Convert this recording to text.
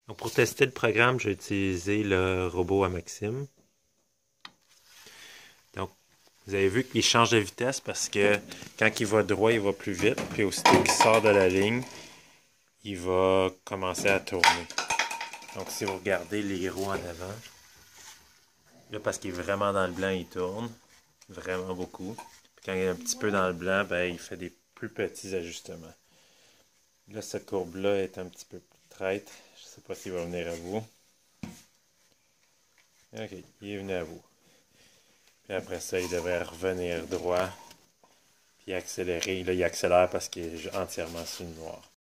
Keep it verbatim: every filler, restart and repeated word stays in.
Donc pour tester le programme, j'ai utilisé le robot à Maxime. Donc, vous avez vu qu'il change de vitesse parce que quand il va droit, il va plus vite. Puis aussitôt qu'il sort de la ligne, il va commencer à tourner. Donc si vous regardez les roues en avant, là parce qu'il est vraiment dans le blanc, il tourne. Vraiment beaucoup. Puis quand il est un petit peu dans le blanc, ben, il fait des plus petits ajustements. Là, cette courbe-là est un petit peu plus traite. Je ne sais pas s'il va venir à vous. Ok, il est venu à vous. Puis après ça, il devrait revenir droit. Puis accélérer. Là, il accélère parce qu'il est entièrement sur le noir.